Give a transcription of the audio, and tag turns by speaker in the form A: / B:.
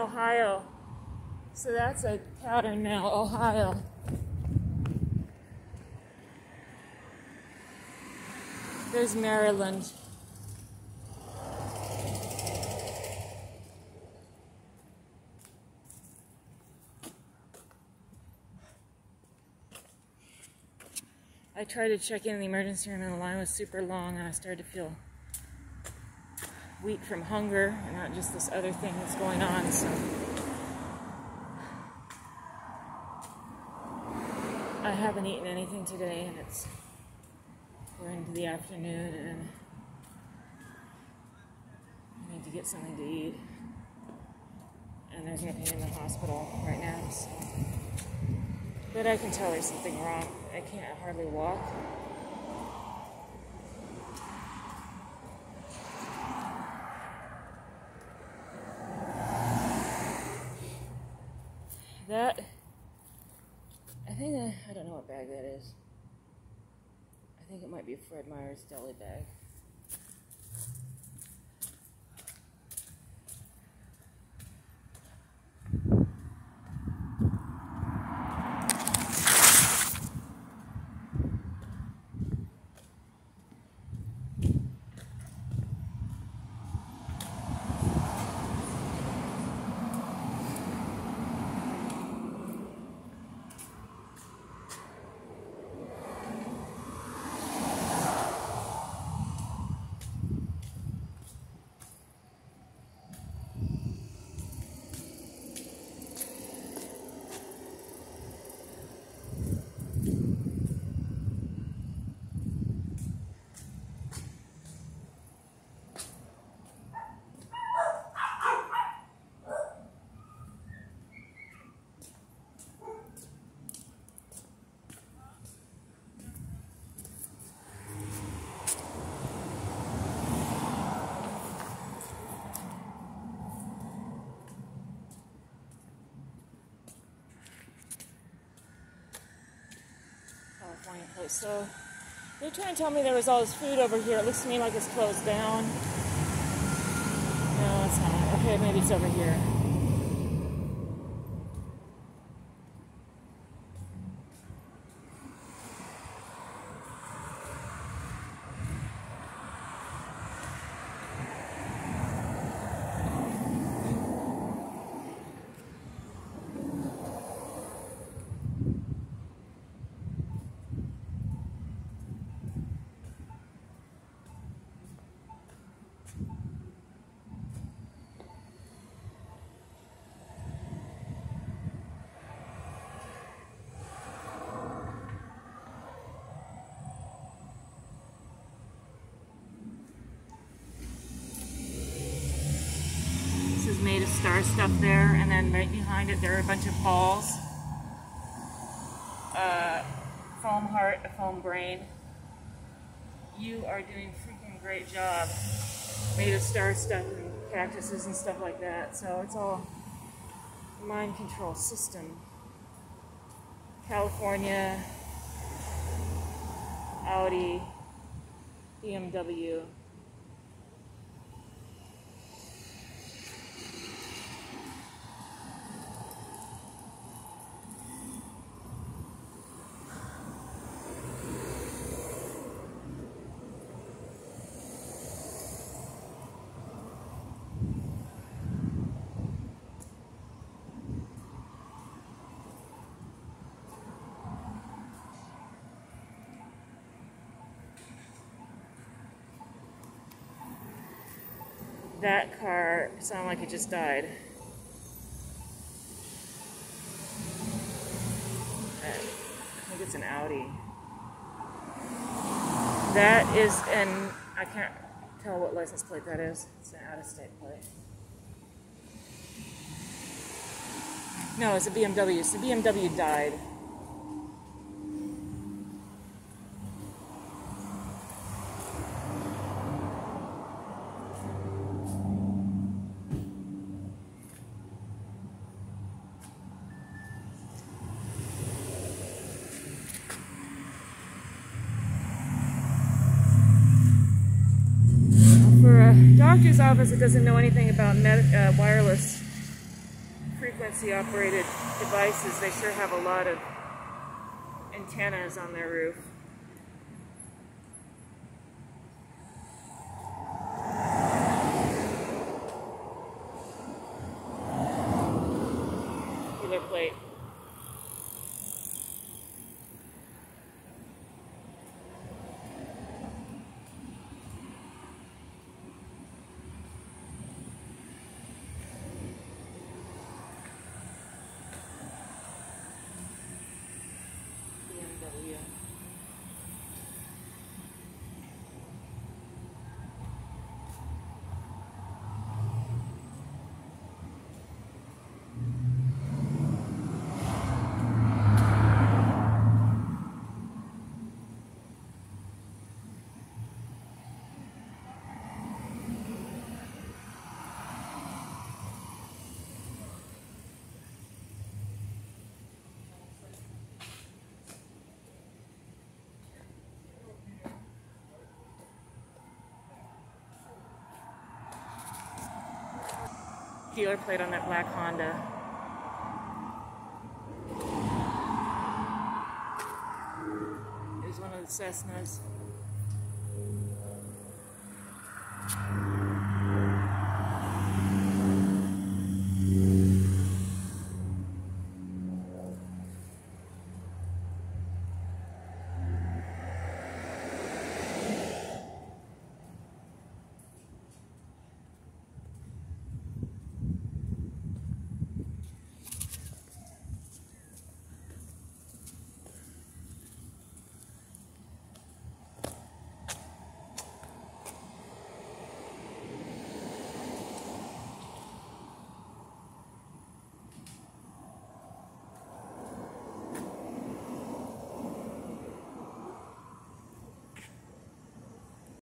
A: Ohio. So that's a pattern now, Ohio. There's Maryland. I tried to check in the emergency room and the line was super long and I started to feel weak from hunger and not just this other thing that's going on, so I haven't eaten anything today and we're into the afternoon and I need to get something to eat and there's nothing in the hospital right now, so. But I can tell there's something wrong. I can't hardly walk. That, I don't know what bag that is. I think it might be a Fred Meyer's deli bag. Place. So they're trying to tell me there was all this food over here. It looks to me like it's closed down. No, it's not. Okay, maybe it's over here. Made of star stuff there, and then right behind it there are a bunch of balls. Foam heart, a foam brain. You are doing a freaking great job. Made of star stuff and cactuses and stuff like that. So it's all mind control system. California, Audi, BMW. That car sounded like it just died. I think it's an Audi. That is I can't tell what license plate that is. It's an out-of-state plate. No, it's a BMW. So the BMW died. Doctor's office that doesn't know anything about wireless fancy operated devices, they sure have a lot of antennas on their roof. Dealer plate. BMW. Dealer plate on that black Honda. There's one of the Cessnas.